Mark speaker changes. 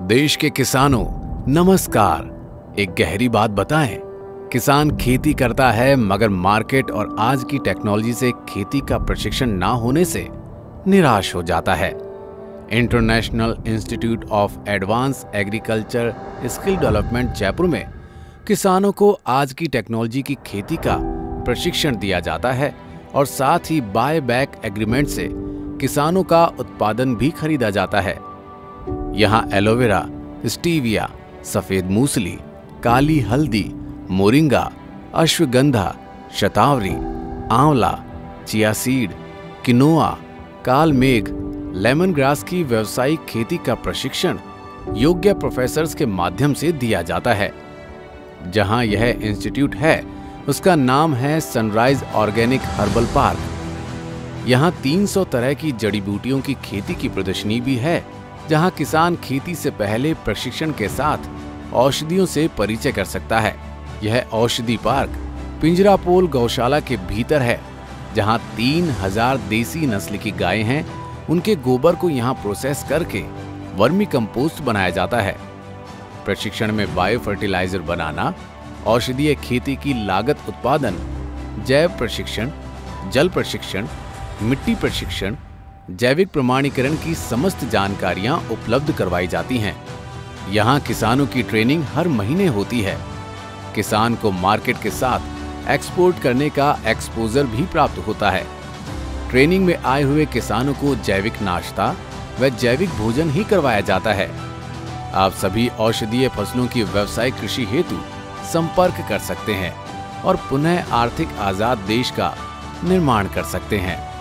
Speaker 1: देश के किसानों नमस्कार। एक गहरी बात बताएं, किसान खेती करता है मगर मार्केट और आज की टेक्नोलॉजी से खेती का प्रशिक्षण ना होने से निराश हो जाता है। International institute of advance agriculture skill development Jaipur में किसानों को आज की टेक्नोलॉजी की खेती का प्रशिक्षण दिया जाता है और साथ ही बाय बैक एग्रीमेंट से किसानों का उत्पादन भी खरीदा जाता है। यहाँ एलोवेरा, स्टीविया, सफेद मूसली, काली हल्दी, मोरिंगा, अश्वगंधा, शतावरी, आंवला, चिया सीड, किनोआ, काल मेघ, लेमन ग्रास की व्यावसायिक खेती का प्रशिक्षण योग्य प्रोफेसर्स के माध्यम से दिया जाता है। जहां यह इंस्टीट्यूट है उसका नाम है सनराइज ऑर्गेनिक हर्बल पार्क। यहां 300 तरह की जड़ी बूटियों की खेती की प्रदर्शनी भी है, जहां किसान खेती से पहले प्रशिक्षण के साथ औषधियों से परिचय कर सकता है। यह औषधि पार्क पिंजरापोल गौशाला के भीतर है, जहां 3000 देसी नस्ल की गायें हैं। उनके गोबर को यहां प्रोसेस करके वर्मी कंपोस्ट बनाया जाता है। प्रशिक्षण में बायो फर्टिलाइजर बनाना, औषधीय खेती की लागत उत्पादन, जैव प्रशिक्षण, जल प्रशिक्षण, मिट्टी प्रशिक्षण, जैविक प्रमाणीकरण की समस्त जानकारियां उपलब्ध करवाई जाती हैं। यहां किसानों की ट्रेनिंग हर महीने होती है। किसान को मार्केट के साथ एक्सपोर्ट करने का एक्सपोजर भी प्राप्त होता है। ट्रेनिंग में आए हुए किसानों को जैविक नाश्ता व जैविक भोजन ही करवाया जाता है। आप सभी औषधीय फसलों की व्यावसायिक कृषि हेतु संपर्क कर सकते हैं और पुनः आर्थिक आजाद देश का निर्माण कर सकते हैं।